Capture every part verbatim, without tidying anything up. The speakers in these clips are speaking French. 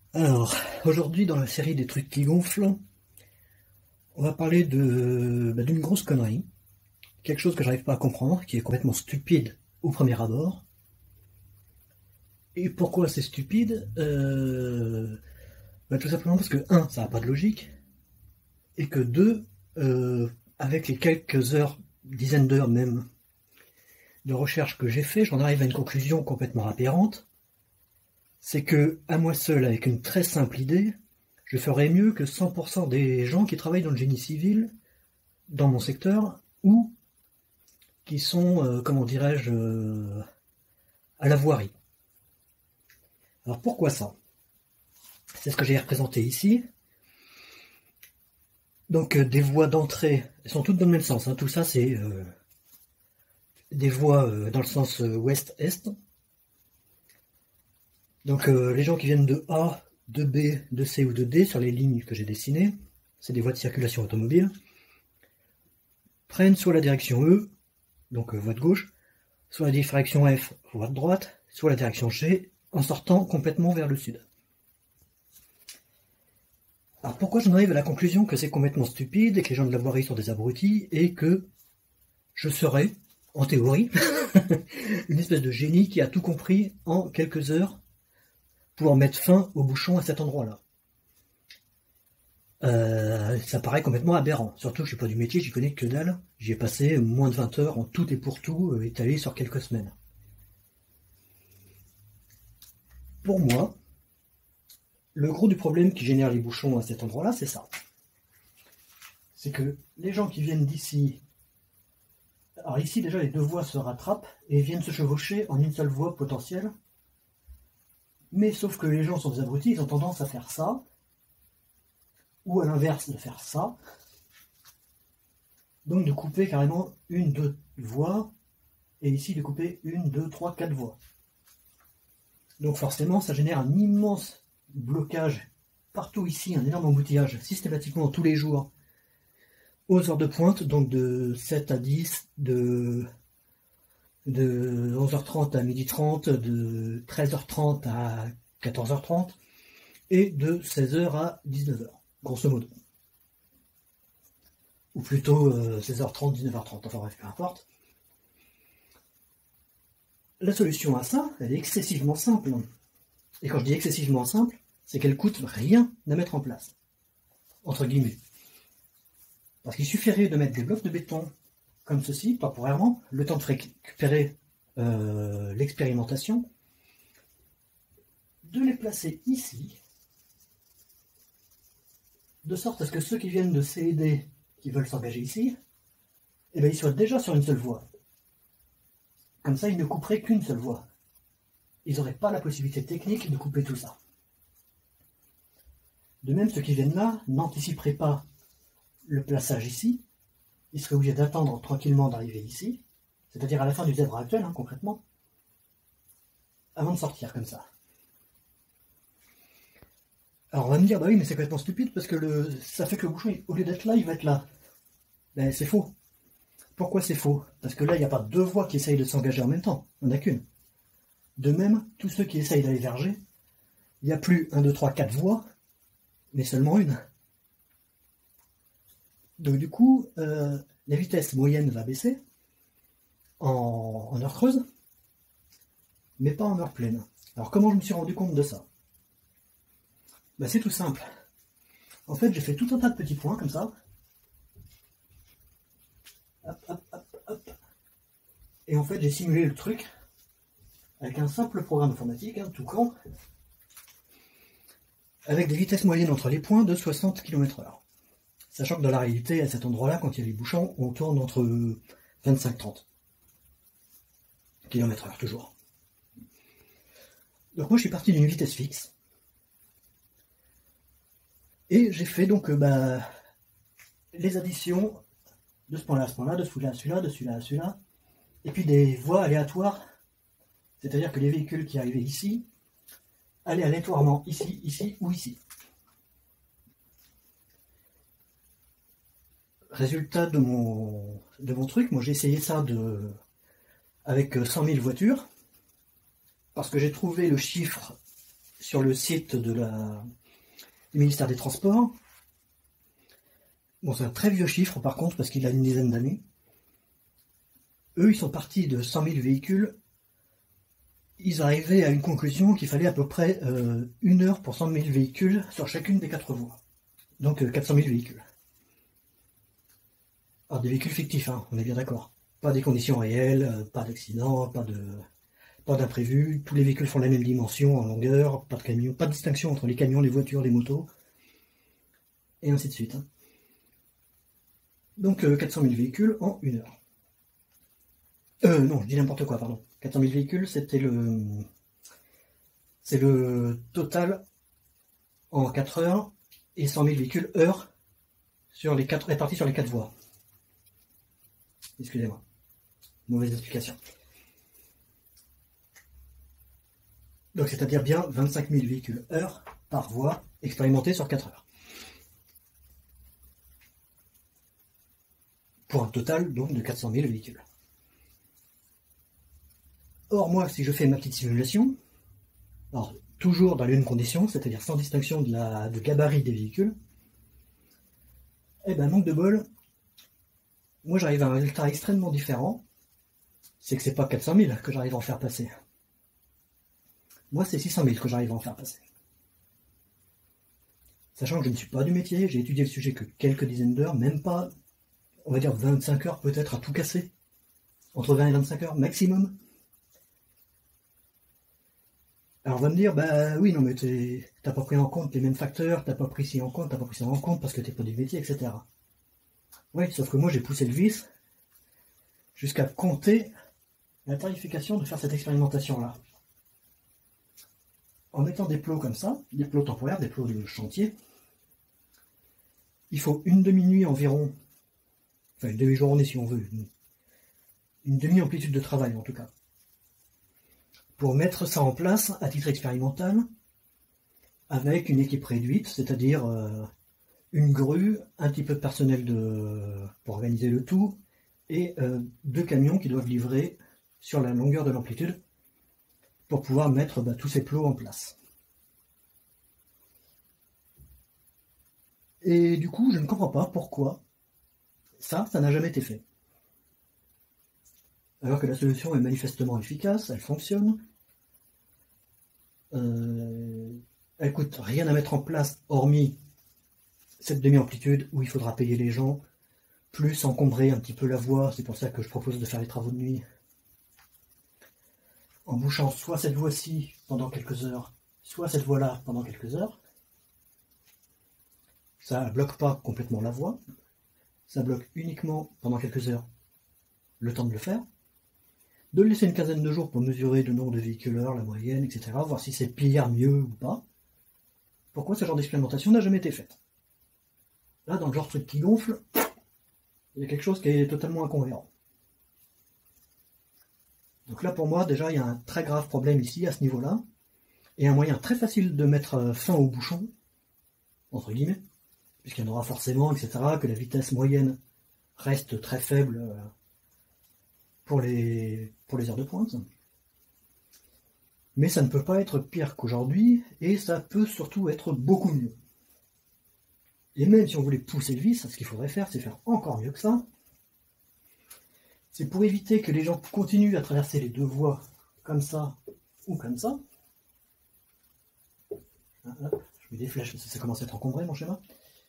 Alors, aujourd'hui dans la série des trucs qui gonflent, on va parler de bah, d'une grosse connerie, quelque chose que j'arrive pas à comprendre, qui est complètement stupide au premier abord. Et pourquoi c'est stupide euh, bah, Tout simplement parce que, un, ça n'a pas de logique, et que deux, euh, avec les quelques heures, dizaines d'heures même, de recherche que j'ai fait, j'en arrive à une conclusion complètement aberrante, c'est que, à moi seul, avec une très simple idée, je ferais mieux que cent pour cent des gens qui travaillent dans le génie civil, dans mon secteur, ou qui sont, euh, comment dirais-je, euh, à la voirie. Alors pourquoi ça? C'est ce que j'ai représenté ici. Donc euh, des voies d'entrée, elles sont toutes dans le même sens, hein. Tout ça c'est euh, des voies euh, dans le sens euh, ouest-est. Donc euh, les gens qui viennent de A, de B, de C ou de D sur les lignes que j'ai dessinées, c'est des voies de circulation automobile, prennent soit la direction E, donc euh, voie de gauche, soit la direction F, voie de droite, soit la direction G, en sortant complètement vers le sud. Alors pourquoi j'en arrive à la conclusion que c'est complètement stupide et que les gens de la voirie sont des abrutis et que je serais, en théorie, une espèce de génie qui a tout compris en quelques heures pour mettre fin aux bouchons à cet endroit-là. Euh, ça paraît complètement aberrant. Surtout que je suis pas du métier, j'y connais que dalle. J'y ai passé moins de vingt heures en tout et pour tout, euh, étalé sur quelques semaines. Pour moi, le gros du problème qui génère les bouchons à cet endroit-là, c'est ça. C'est que les gens qui viennent d'ici... Alors ici, déjà, les deux voies se rattrapent et viennent se chevaucher en une seule voie potentielle. Mais sauf que les gens sont des abrutis, ils ont tendance à faire ça, ou à l'inverse de faire ça. Donc de couper carrément une, deux voies, et ici de couper une, deux, trois, quatre voies. Donc forcément, ça génère un immense blocage partout ici, un énorme embouteillage systématiquement tous les jours aux heures de pointe, donc de sept à dix, de, de onze heures trente à midi trente, de treize heures trente à quatorze heures trente et de seize heures à dix-neuf heures, grosso modo. Ou plutôt euh, seize heures trente, dix-neuf heures trente, enfin bref, peu importe. La solution à ça, elle est excessivement simple. Et quand je dis excessivement simple, c'est qu'elle coûte rien à mettre en place. Entre guillemets. Parce qu'il suffirait de mettre des blocs de béton comme ceci, temporairement, le temps de récupérer euh, l'expérimentation, de les placer ici, de sorte à ce que ceux qui viennent de C et D, qui veulent s'engager ici, eh bien, ils soient déjà sur une seule voie. Comme ça, ils ne couperaient qu'une seule voie. Ils n'auraient pas la possibilité technique de couper tout ça. De même, ceux qui viennent là n'anticiperaient pas le plaçage ici. Ils seraient obligés d'attendre tranquillement d'arriver ici, c'est-à-dire à la fin du zèbre actuel, hein, concrètement, avant de sortir comme ça. Alors on va me dire, bah oui, mais c'est complètement stupide parce que le, ça fait que le bouchon, au lieu d'être là, il va être là. Ben c'est faux. Pourquoi c'est faux? Parce que là, il n'y a pas deux voies qui essayent de s'engager en même temps, il n'y en a qu'une. De même, tous ceux qui essayent d'aller vers G, il n'y a plus un, deux, trois, quatre voies, mais seulement une. Donc du coup, euh, la vitesse moyenne va baisser en, en heure creuse, mais pas en heure pleine. Alors comment je me suis rendu compte de ça? Ben, c'est tout simple. En fait, j'ai fait tout un tas de petits points comme ça. Hop, hop, hop, hop. Et en fait, j'ai simulé le truc avec un simple programme informatique, hein, tout con, avec des vitesses moyennes entre les points de soixante kilomètres heure. Sachant que dans la réalité, à cet endroit-là, quand il y a les bouchons, on tourne entre vingt-cinq trente kilomètres heure, toujours. Donc moi, je suis parti d'une vitesse fixe. Et j'ai fait donc euh, bah, les additions de ce point-là à ce point-là, de celui-là à celui-là, de celui-là à celui-là, et puis des voies aléatoires, c'est-à-dire que les véhicules qui arrivaient ici allaient aléatoirement ici, ici ou ici. Résultat de mon, de mon truc, moi j'ai essayé ça de, avec cent mille voitures, parce que j'ai trouvé le chiffre sur le site de la, du ministère des Transports. Bon, c'est un très vieux chiffre par contre, parce qu'il a une dizaine d'années. Eux, ils sont partis de cent mille véhicules. Ils arrivaient à une conclusion qu'il fallait à peu près euh, une heure pour cent mille véhicules sur chacune des quatre voies. Donc euh, quatre cent mille véhicules. Alors des véhicules fictifs, hein, on est bien d'accord. Pas des conditions réelles, euh, pas d'accident, pas de, pas d'imprévu. Tous les véhicules font la même dimension en longueur, pas de camions, pas de distinction entre les camions, les voitures, les motos, et ainsi de suite. Hein. Donc euh, quatre cent mille véhicules en une heure. Euh, non, je dis n'importe quoi, pardon. quatre cent mille véhicules, c'était le... C'est le total en quatre heures, et cent mille véhicules heure sur les quatre, répartis sur les quatre voies. Excusez-moi. Mauvaise explication. Donc c'est-à-dire bien vingt-cinq mille véhicules heure par voie expérimentés sur quatre heures. Pour un total donc de quatre cent mille véhicules. Or, moi, si je fais ma petite simulation, alors, toujours dans les mêmes conditions, c'est-à-dire sans distinction de, la, de gabarit des véhicules, eh ben, manque de bol, moi j'arrive à un résultat extrêmement différent, c'est que c'est pas quatre cent mille que j'arrive à en faire passer. Moi, c'est six cent mille que j'arrive à en faire passer. Sachant que je ne suis pas du métier, j'ai étudié le sujet que quelques dizaines d'heures, même pas, on va dire vingt-cinq heures peut-être à tout casser, entre vingt et vingt-cinq heures maximum. Alors on va me dire, bah oui, non mais t'as pas pris en compte les mêmes facteurs, t'as pas pris ci en compte, t'as pas pris ça en compte parce que t'es pas du métier, et cetera. Oui, sauf que moi j'ai poussé le vice jusqu'à compter la tarification de faire cette expérimentation-là. En mettant des plots comme ça, des plots temporaires, des plots de chantier, il faut une demi-nuit environ, enfin une demi-journée si on veut, une, une demi-amplitude de travail en tout cas, pour mettre ça en place à titre expérimental, avec une équipe réduite, c'est-à-dire euh, une grue, un petit peu de personnel de, pour organiser le tout, et euh, deux camions qui doivent livrer sur la longueur de l'amplitude pour pouvoir mettre bah, tous ces plots en place. Et du coup, je ne comprends pas pourquoi ça, ça n'a jamais été fait. Alors que la solution est manifestement efficace, elle fonctionne, euh, elle coûte rien à mettre en place, hormis cette demi-amplitude où il faudra payer les gens, plus encombrer un petit peu la voie, c'est pour ça que je propose de faire les travaux de nuit, en bouchant soit cette voie-ci pendant quelques heures, soit cette voie-là pendant quelques heures. Ça ne bloque pas complètement la voie, ça bloque uniquement pendant quelques heures le temps de le faire, de laisser une quinzaine de jours pour mesurer le nombre de véhicules heure, la moyenne, et cetera, voir si c'est pire, mieux ou pas. Pourquoi ce genre d'expérimentation n'a jamais été faite? Là, dans le genre truc qui gonfle, il y a quelque chose qui est totalement incohérent. Donc là, pour moi, déjà, il y a un très grave problème ici, à ce niveau-là, et un moyen très facile de mettre fin au bouchon, entre guillemets, puisqu'il y en aura forcément, et cetera, que la vitesse moyenne reste très faible pour les, pour les heures de pointe. Mais ça ne peut pas être pire qu'aujourd'hui, et ça peut surtout être beaucoup mieux. Et même si on voulait pousser le vice, ce qu'il faudrait faire, c'est faire encore mieux que ça. C'est pour éviter que les gens continuent à traverser les deux voies comme ça ou comme ça. Ah, hop, je mets des flèches parce que ça commence à être encombré mon schéma.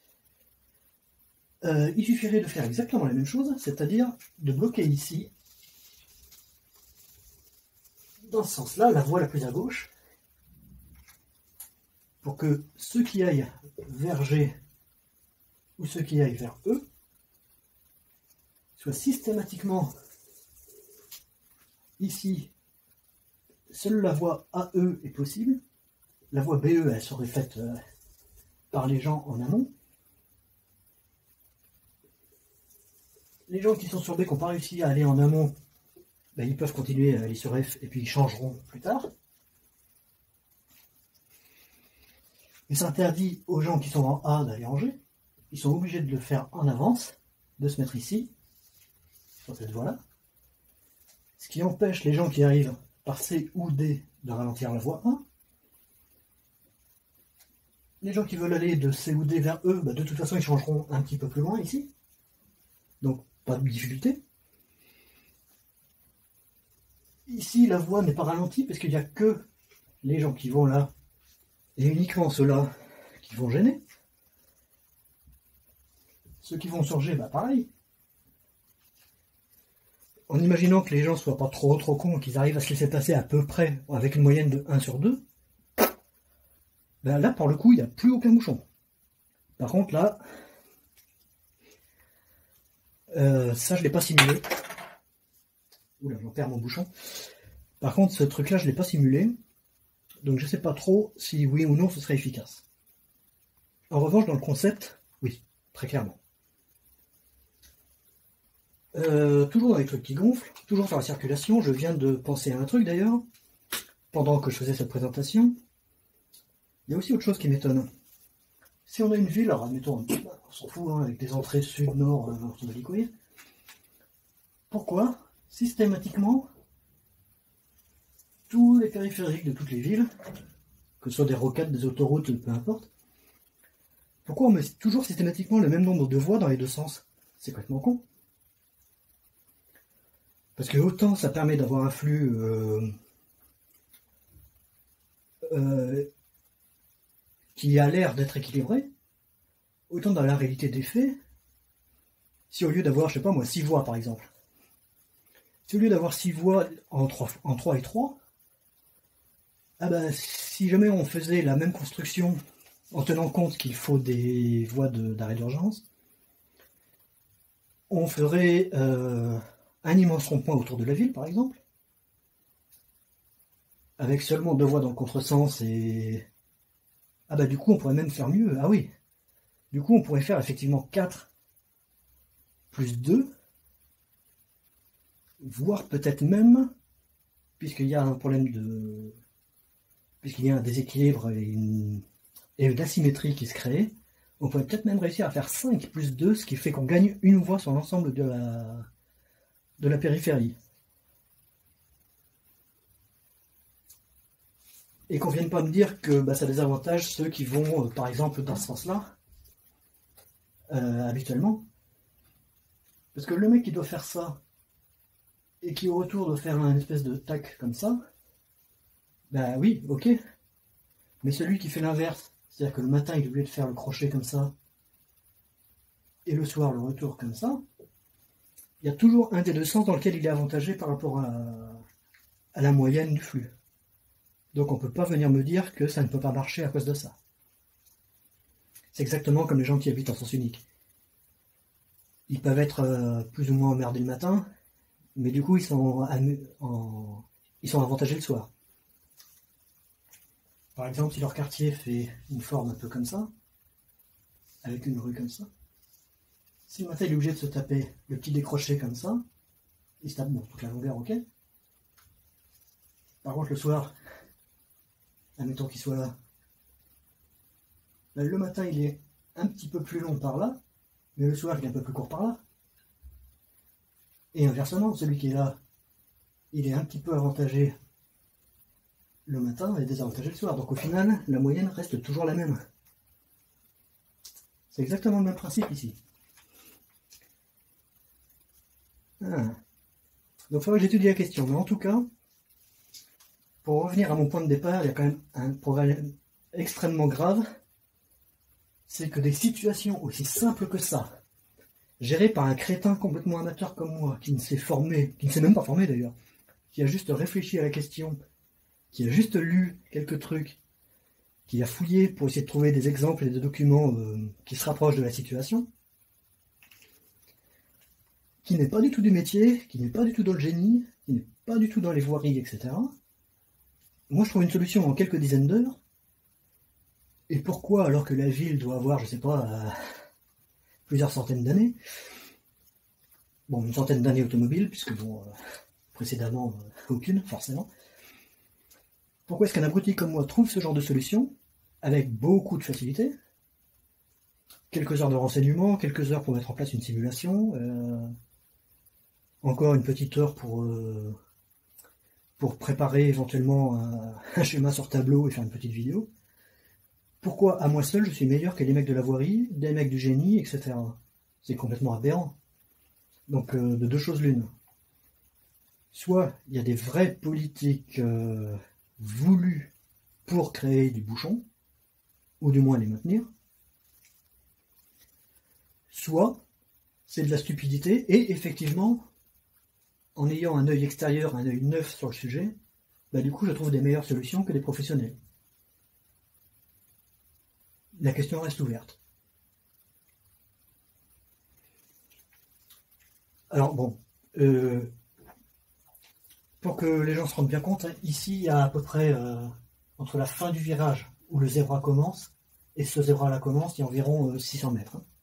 Euh, il suffirait de faire exactement la même chose, c'est-à-dire de bloquer ici, dans ce sens-là, la voie la plus à gauche, pour que ceux qui aillent vers G ou ceux qui aillent vers E soient systématiquement ici. Seule la voie A E est possible. La voie B E, elle serait faite euh, par les gens en amont. Les gens qui sont sur B, qui n'ont pas réussi à aller en amont, ben, ils peuvent continuer à aller sur F et puis ils changeront plus tard. Mais ça interdit aux gens qui sont en A d'aller en G. Ils sont obligés de le faire en avance, de se mettre ici, sur cette voie-là. Ce qui empêche les gens qui arrivent par C ou D de ralentir la voie un. Les gens qui veulent aller de C ou D vers E, bah, de toute façon ils changeront un petit peu plus loin ici. Donc pas de difficulté. Ici la voie n'est pas ralentie parce qu'il n'y a que les gens qui vont là et uniquement ceux-là qui vont gêner. Ceux qui vont sur G, bah pareil. En imaginant que les gens soient pas trop trop cons, qu'ils arrivent à se laisser passer à peu près avec une moyenne de un sur deux, ben là pour le coup il n'y a plus aucun bouchon. Par contre là, euh, ça je l'ai pas simulé. Oula, j'en perds mon bouchon. Par contre ce truc là je l'ai pas simulé, donc je sais pas trop si oui ou non ce serait efficace. En revanche dans le concept, oui, très clairement. Euh, toujours dans les trucs qui gonflent, toujours sur la circulation, je viens de penser à un truc d'ailleurs, pendant que je faisais cette présentation. Il y a aussi autre chose qui m'étonne. Si on a une ville, alors admettons, on s'en fout, hein, avec des entrées sud, nord, euh, on s'en bat les couilles. Pourquoi, systématiquement, tous les périphériques de toutes les villes, que ce soit des rocades, des autoroutes, peu importe, pourquoi on met toujours systématiquement le même nombre de voies dans les deux sens? C'est complètement con. Parce que autant ça permet d'avoir un flux euh, euh, qui a l'air d'être équilibré, autant dans la réalité des faits, si au lieu d'avoir, je sais pas moi, six voies par exemple, si au lieu d'avoir six voies en trois, en trois et trois, ah ben, si jamais on faisait la même construction en tenant compte qu'il faut des voies d'arrêt d'urgence, on ferait euh, un immense rond-point autour de la ville, par exemple, avec seulement deux voies dans le contresens et... Ah bah du coup on pourrait même faire mieux, ah oui, du coup on pourrait faire effectivement quatre plus deux, voire peut-être même, puisqu'il y a un problème de... puisqu'il y a un déséquilibre et une, et une asymétrie qui se crée, on pourrait peut-être même réussir à faire cinq plus deux, ce qui fait qu'on gagne une voie sur l'ensemble de la... de la périphérie. Et qu'on vienne pas me dire que bah, ça désavantage ceux qui vont, euh, par exemple, dans ce sens-là, euh, habituellement. Parce que le mec qui doit faire ça, et qui au retour doit faire un espèce de tac comme ça, bah oui, ok. Mais celui qui fait l'inverse, c'est-à-dire que le matin il est obligé de faire le crochet comme ça, et le soir le retour comme ça, il y a toujours un des deux sens dans lequel il est avantagé par rapport à, à la moyenne du flux. Donc on ne peut pas venir me dire que ça ne peut pas marcher à cause de ça. C'est exactement comme les gens qui habitent en sens unique. Ils peuvent être euh, plus ou moins emmerdés le matin, mais du coup ils sont, en... ils sont avantagés le soir. Par exemple, si leur quartier fait une forme un peu comme ça, avec une rue comme ça, si le matin il est obligé de se taper le petit décroché comme ça, il se tape bon, toute la longueur, ok. Par contre le soir, admettons qu'il soit là, ben, le matin il est un petit peu plus long par là, mais le soir il est un peu plus court par là. Et inversement, celui qui est là, il est un petit peu avantagé le matin et désavantagé le soir. Donc au final, la moyenne reste toujours la même. C'est exactement le même principe ici. Ah. Donc il faudrait que j'étudie la question. Mais en tout cas, pour revenir à mon point de départ, il y a quand même un problème extrêmement grave. C'est que des situations aussi simples que ça, gérées par un crétin complètement amateur comme moi, qui ne s'est formé, qui ne s'est même pas formé d'ailleurs, qui a juste réfléchi à la question, qui a juste lu quelques trucs, qui a fouillé pour essayer de trouver des exemples et des documents euh, qui se rapprochent de la situation, qui n'est pas du tout du métier, qui n'est pas du tout dans le génie, qui n'est pas du tout dans les voiries, et cetera. Moi, je trouve une solution en quelques dizaines d'heures. Et pourquoi, alors que la ville doit avoir, je sais pas, euh, plusieurs centaines d'années, bon, une centaine d'années automobiles, puisque bon, euh, précédemment, euh, aucune, forcément. Pourquoi est-ce qu'un abruti comme moi trouve ce genre de solution, avec beaucoup de facilité, quelques heures de renseignement, quelques heures pour mettre en place une simulation, euh, encore une petite heure pour, euh, pour préparer éventuellement un, un schéma sur tableau et faire une petite vidéo. Pourquoi à moi seul je suis meilleur que les mecs de la voirie, des mecs du génie, et cetera. C'est complètement aberrant. Donc euh, de deux choses l'une. Soit il y a des vraies politiques euh, voulues pour créer du bouchon, ou du moins les maintenir, soit c'est de la stupidité, et effectivement, en ayant un œil extérieur, un œil neuf sur le sujet, bah du coup je trouve des meilleures solutions que des professionnels. La question reste ouverte. Alors bon, euh, pour que les gens se rendent bien compte, hein, ici il y a à peu près euh, entre la fin du virage où le zébra commence et ce zébra là commence, il y a environ euh, six cents mètres. Hein.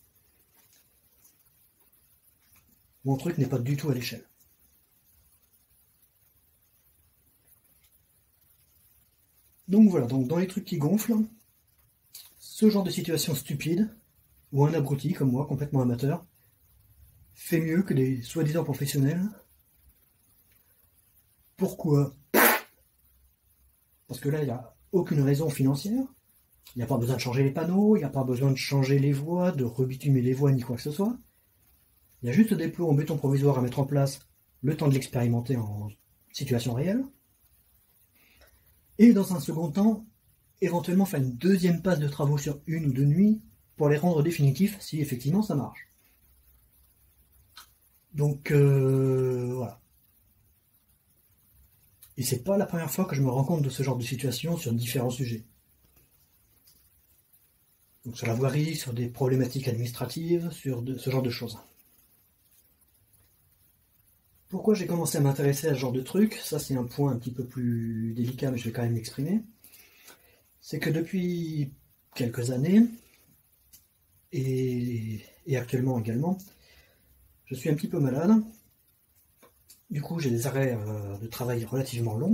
Mon truc n'est pas du tout à l'échelle. Donc voilà, donc dans les trucs qui gonflent, ce genre de situation stupide, où un abruti comme moi, complètement amateur, fait mieux que des soi-disant professionnels. Pourquoi? Parce que là, il n'y a aucune raison financière. Il n'y a pas besoin de changer les panneaux, il n'y a pas besoin de changer les voies, de rebitumer les voies, ni quoi que ce soit. Il y a juste des plots en béton provisoire à mettre en place, le temps de l'expérimenter en situation réelle. Et dans un second temps, éventuellement faire une deuxième passe de travaux sur une ou deux nuits pour les rendre définitifs si effectivement ça marche. Donc euh, voilà. Et c'est pas la première fois que je me rends compte de ce genre de situation sur différents sujets. Donc sur la voirie, sur des problématiques administratives, sur de, ce genre de choses. Pourquoi j'ai commencé à m'intéresser à ce genre de truc? Ça c'est un point un petit peu plus délicat, mais je vais quand même l'exprimer. C'est que depuis quelques années, et, et actuellement également, je suis un petit peu malade. Du coup, j'ai des arrêts euh, de travail relativement longs.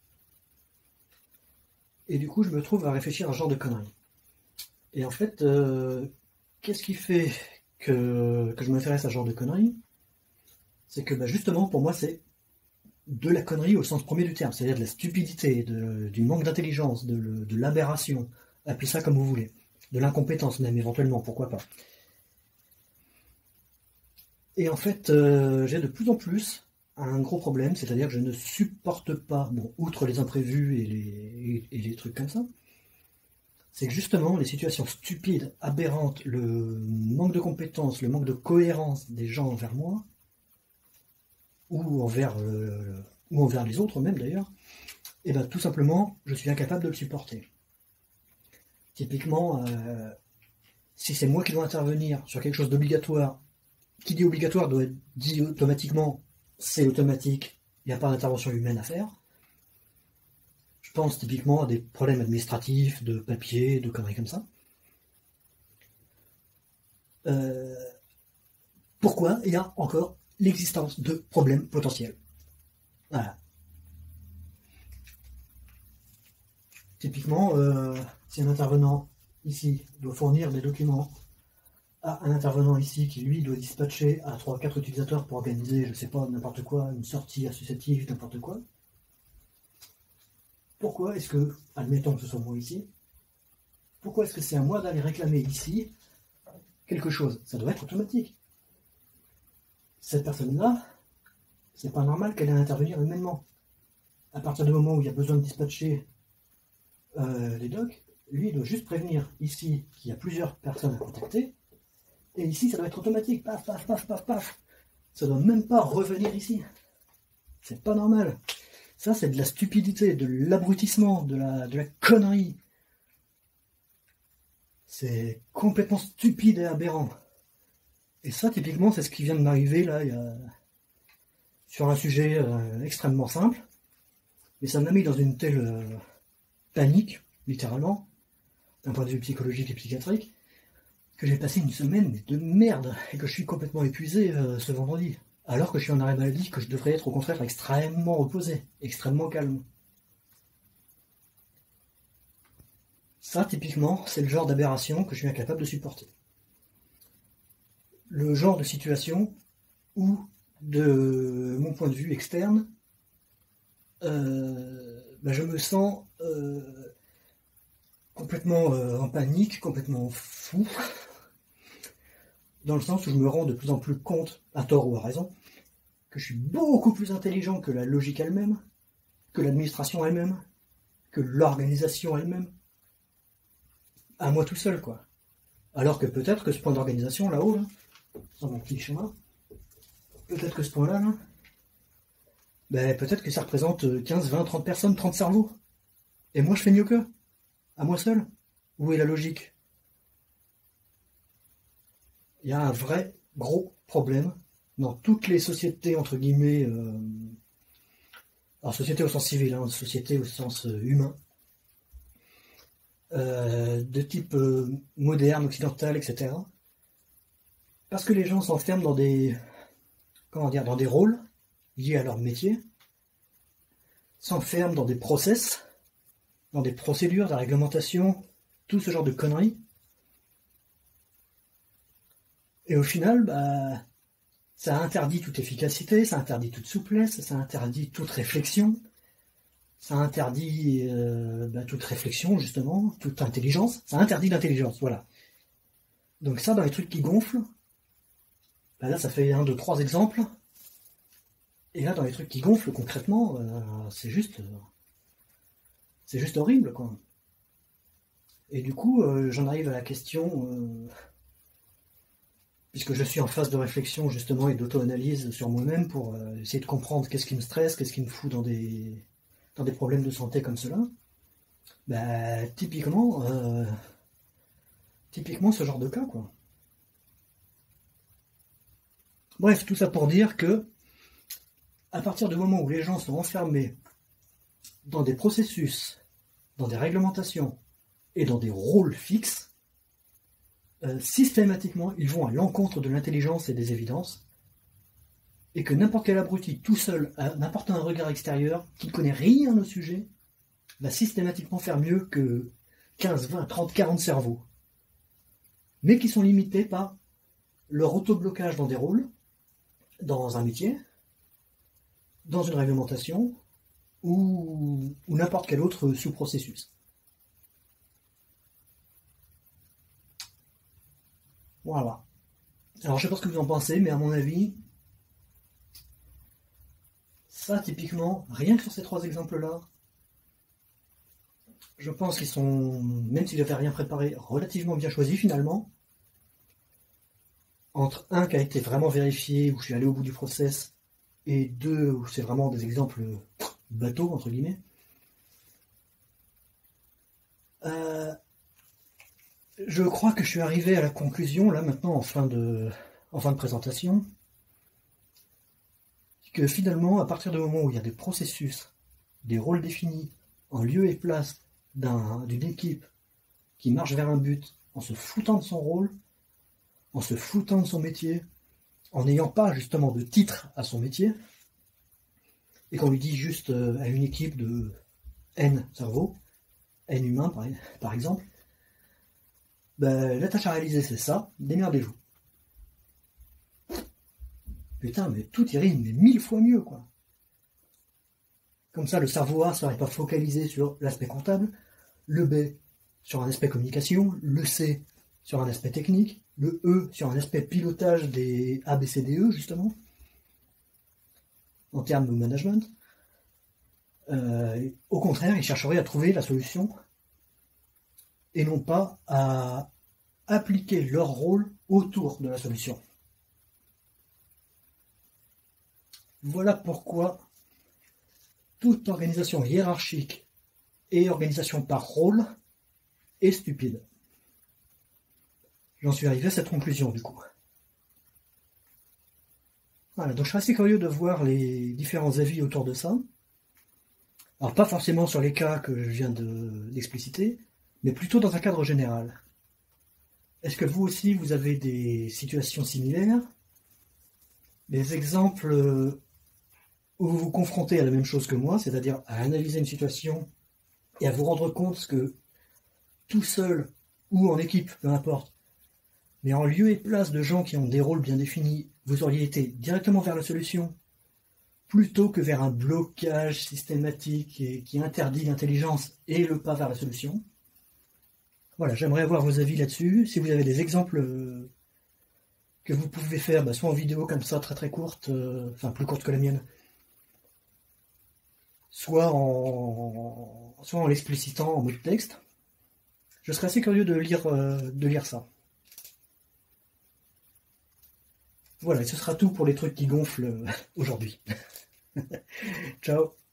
Et du coup, je me trouve à réfléchir à ce genre de conneries. Et en fait, euh, qu'est-ce qui fait que, que je m'intéresse à ce genre de conneries? C'est que bah, justement, pour moi, c'est de la connerie au sens premier du terme. C'est-à-dire de la stupidité, de, du manque d'intelligence, de, de l'aberration. Appelez ça comme vous voulez. De l'incompétence même, éventuellement, pourquoi pas. Et en fait, euh, j'ai de plus en plus un gros problème, c'est-à-dire que je ne supporte pas, bon, outre les imprévus et les, et les trucs comme ça, c'est que justement, les situations stupides, aberrantes, le manque de compétences, le manque de cohérence des gens envers moi, ou envers, euh, ou envers les autres même d'ailleurs, et bien tout simplement, je suis incapable de le supporter. Typiquement, euh, si c'est moi qui dois intervenir sur quelque chose d'obligatoire, qui dit obligatoire doit être dit automatiquement, c'est automatique, il n'y a pas d'intervention humaine à faire. Je pense typiquement à des problèmes administratifs, de papier, de conneries comme ça. Euh, pourquoi il y a encore l'existence de problèmes potentiels? Voilà. Typiquement, euh, si un intervenant ici doit fournir des documents à un intervenant ici qui lui doit dispatcher à trois quatre utilisateurs pour organiser, je sais pas, n'importe quoi, une sortie associative, n'importe quoi. Pourquoi est-ce que, admettons que ce soit moi ici, pourquoi est-ce que c'est à moi d'aller réclamer ici quelque chose? Ça doit être automatique. Cette personne-là, c'est pas normal qu'elle ait à intervenir humainement. À partir du moment où il y a besoin de dispatcher euh, les docs, lui il doit juste prévenir ici qu'il y a plusieurs personnes à contacter. Et ici, ça doit être automatique. Paf, paf, paf, paf, paf. Ça doit même pas revenir ici. C'est pas normal. Ça, c'est de la stupidité, de l'abrutissement, de la, de la connerie. C'est complètement stupide et aberrant. Et ça, typiquement, c'est ce qui vient de m'arriver, là, il y a... sur un sujet euh, extrêmement simple. Mais ça m'a mis dans une telle euh, panique, littéralement, d'un point de vue psychologique et psychiatrique, que j'ai passé une semaine mais de merde et que je suis complètement épuisé euh, ce vendredi, alors que je suis en arrêt maladie, que je devrais être au contraire extrêmement reposé, extrêmement calme. Ça, typiquement, c'est le genre d'aberration que je suis incapable de supporter. Le genre de situation où, de mon point de vue externe, euh, ben je me sens euh, complètement euh, en panique, complètement fou, dans le sens où je me rends de plus en plus compte, à tort ou à raison, que je suis beaucoup plus intelligent que la logique elle-même, que l'administration elle-même, que l'organisation elle-même, à moi tout seul, quoi. Alors que peut-être que ce point d'organisation, là-haut, là, dans mon petit schéma, peut-être que ce point-là, là, ben, peut-être que ça représente quinze, vingt, trente personnes, trente cerveaux. Et moi, je fais mieux qu'eux. À moi seul. Où est la logique? Il y a un vrai gros problème dans toutes les sociétés, entre guillemets, euh, alors société au sens civil, hein, société au sens euh, humain, euh, de type euh, moderne, occidental, et cetera. Parce que les gens s'enferment dans des, comment dire, dans des rôles liés à leur métier, s'enferment dans des process, dans des procédures, de la réglementation, tout ce genre de conneries. Et au final, bah, ça interdit toute efficacité, ça interdit toute souplesse, ça interdit toute réflexion, ça interdit euh, bah, toute réflexion, justement, toute intelligence, ça interdit l'intelligence, voilà. Donc ça, dans les trucs qui gonflent, bah là, ça fait un, deux, trois exemples. Et là, dans les trucs qui gonflent, concrètement, euh, c'est juste... Euh, c'est juste horrible, quoi. Et du coup, euh, j'en arrive à la question... Euh, puisque je suis en phase de réflexion justement et d'auto-analyse sur moi-même pour euh, essayer de comprendre qu'est-ce qui me stresse, qu'est-ce qui me fout dans des, dans des problèmes de santé comme cela, bah, typiquement, euh, typiquement ce genre de cas, quoi. Bref, tout ça pour dire que, à partir du moment où les gens sont enfermés dans des processus, dans des réglementations et dans des rôles fixes, Euh, systématiquement, ils vont à l'encontre de l'intelligence et des évidences, et que n'importe quel abruti, tout seul, n'importe un regard extérieur, qui ne connaît rien au sujet, va systématiquement faire mieux que quinze, vingt, trente, quarante cerveaux, mais qui sont limités par leur auto-blocage dans des rôles, dans un métier, dans une réglementation, ou, ou n'importe quel autre sous-processus. Voilà. Alors je sais pas ce que vous en pensez, mais à mon avis, ça typiquement, rien que sur ces trois exemples-là, je pense qu'ils sont, même si j'avais rien préparé, relativement bien choisis finalement. Entre un qui a été vraiment vérifié, où je suis allé au bout du process, et deux où c'est vraiment des exemples bateaux, entre guillemets. Euh, Je crois que je suis arrivé à la conclusion, là maintenant, en fin de, en fin de présentation, que finalement, à partir du moment où il y a des processus, des rôles définis, en lieu et place d'un, d'une équipe qui marche vers un but, en se foutant de son rôle, en se foutant de son métier, en n'ayant pas justement de titre à son métier, et qu'on lui dit juste à une équipe de N cerveaux, N humains par, par exemple, ben, la tâche à réaliser c'est ça, démerdez-vous. Putain, mais tout irait mais mille fois mieux, quoi. Comme ça, le cerveau A ne serait pas focalisé sur l'aspect comptable, le B sur un aspect communication, le C sur un aspect technique, le E sur un aspect pilotage des A, B, C, D, E, justement, en termes de management. Euh, au contraire, ils chercheraient à trouver la solution et non pas à appliquer leur rôle autour de la solution. Voilà pourquoi toute organisation hiérarchique et organisation par rôle est stupide. J'en suis arrivé à cette conclusion du coup. Voilà, donc je serais assez curieux de voir les différents avis autour de ça. Alors pas forcément sur les cas que je viens de, d'expliciter, mais plutôt dans un cadre général. Est-ce que vous aussi vous avez des situations similaires? Des exemples où vous vous confrontez à la même chose que moi, c'est-à-dire à analyser une situation et à vous rendre compte que tout seul ou en équipe, peu importe, mais en lieu et place de gens qui ont des rôles bien définis, vous auriez été directement vers la solution, plutôt que vers un blocage systématique et qui interdit l'intelligence et le pas vers la solution. Voilà, j'aimerais avoir vos avis là-dessus. Si vous avez des exemples euh, que vous pouvez faire, bah, soit en vidéo comme ça, très très courte, euh, enfin plus courte que la mienne, soit en, soit en l'explicitant en mode texte, je serais assez curieux de lire, euh, de lire ça. Voilà, et ce sera tout pour les trucs qui gonflent euh, aujourd'hui. Ciao.